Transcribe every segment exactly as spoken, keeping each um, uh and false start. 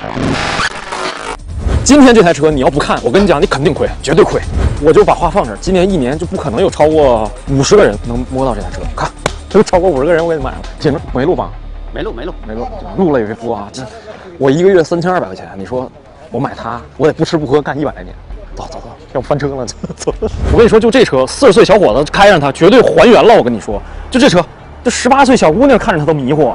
今天这台车你要不看，我跟你讲，你肯定亏，绝对亏。我就把话放这儿，今年一年就不可能有超过五十个人能摸到这台车。看，就超过五十个人，我给你买了。姐们没录吧？ 没录，没录， 没录，录了也别播啊！这我一个月三千二百块钱，你说我买它，我得不吃不喝干一百来年。走走走，要不翻车了，走。我跟你说，就这车，四十岁小伙子开上它，绝对还原了。我跟你说，就这车，这十八岁小姑娘看着它都迷糊。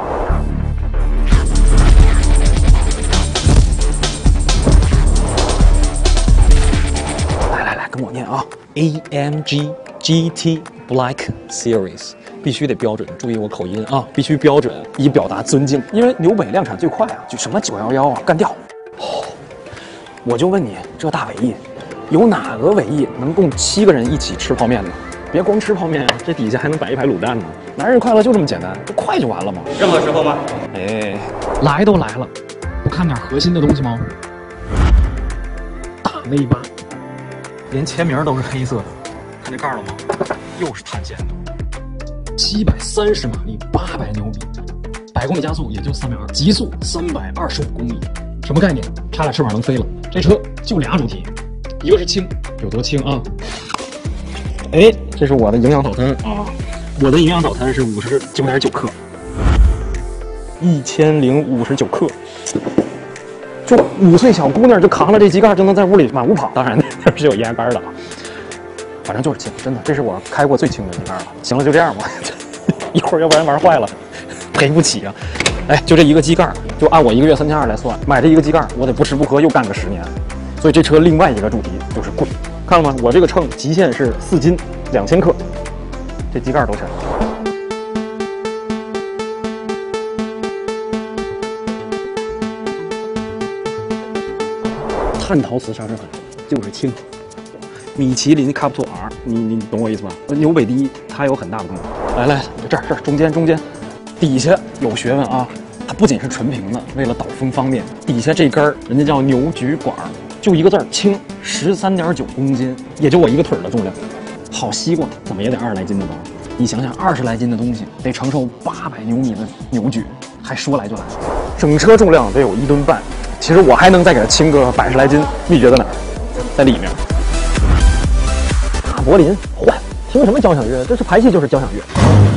跟我念啊 ，A M G G T Black Series 必须得标准，注意我口音啊，必须标准，以表达尊敬。因为纽北量产最快啊，就什么九一一啊，干掉。哦，我就问你，这大尾翼，有哪个尾翼能供七个人一起吃泡面呢？别光吃泡面啊，这底下还能摆一排卤蛋呢。男人快乐就这么简单，就快就完了嘛。 任何时候吗？ 哎，来都来了，不看点核心的东西吗？大 V 八。连前名都是黑色的，看这盖了吗？又是碳纤的，七百三十马力，八百牛米，百公里加速也就三百二，极速三百二十五公里，什么概念？插俩翅膀能飞了。这车就俩主题，一个是轻，有多轻啊？哎，这是我的营养早餐啊，我的营养早餐是五十九点九克，一千零五十九克。就五岁小姑娘就扛了这机盖就能在屋里满屋跑，当然那是有液压杆的啊，反正就是轻，真的，这是我开过最轻的机盖了。行了，就这样吧，一会儿要不然玩坏了，赔不起啊。哎，就这一个机盖，就按我一个月三千二来算，买这一个机盖，我得不吃不喝又干个十年。所以这车另外一个主题就是贵，看了吗？我这个秤极限是四斤两千克，这机盖多沉。碳陶瓷刹车粉就是轻，米其林 Capital R， 你你懂我意思吧？纽北第一，它有很大的功能。来来，这儿这儿中间中间，底下有学问啊！它不仅是纯平的，为了导风方便，底下这根儿人家叫牛菊管，就一个字儿轻，十三点九公斤，也就我一个腿的重量。好西瓜怎么也得二十来斤的吧？你想想，二十来斤的东西得承受八百牛米的牛矩，还说来就来，整车重量得有一吨半。其实我还能再给它轻个百十来斤，秘诀在哪儿？在里面。大柏林换，听什么交响乐？这是排气就是交响乐。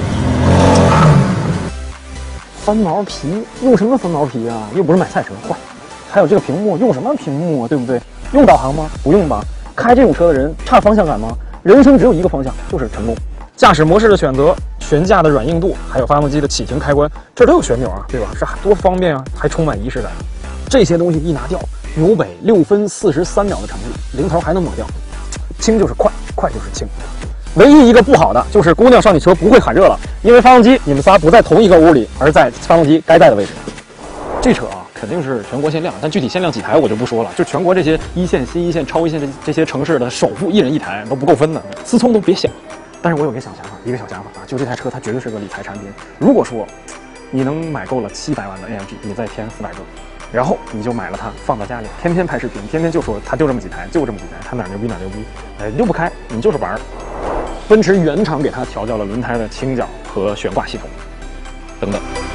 翻毛皮用什么翻毛皮啊？又不是买菜车，换。还有这个屏幕用什么屏幕啊？对不对？用导航吗？不用吧。开这种车的人差方向感吗？人生只有一个方向，就是成功。驾驶模式的选择、悬架的软硬度，还有发动机的启停开关，这都有旋钮啊，对吧？这多方便啊，还充满仪式感。这些东西一拿掉，纽北六分四十三秒的成绩，零头还能抹掉。轻就是快，快就是轻。唯一一个不好的就是姑娘上你车不会喊热了，因为发动机你们仨不在同一个屋里，而在发动机该在的位置。这车啊，肯定是全国限量，但具体限量几台我就不说了。就全国这些一线、新一线、超一线这这些城市的首富一人一台都不够分的，思聪都别想。但是我有个小想法，一个小想法啊，就这台车它绝对是个理财产品。如果说你能买够了七百万的 A M G， 你再添四百个。然后你就买了它，放到家里，天天拍视频，天天就说它就这么几台，就这么几台，它哪牛逼哪牛逼，哎，溜不开，你就是玩儿。奔驰原厂给它调教了轮胎的倾角和悬挂系统，等等。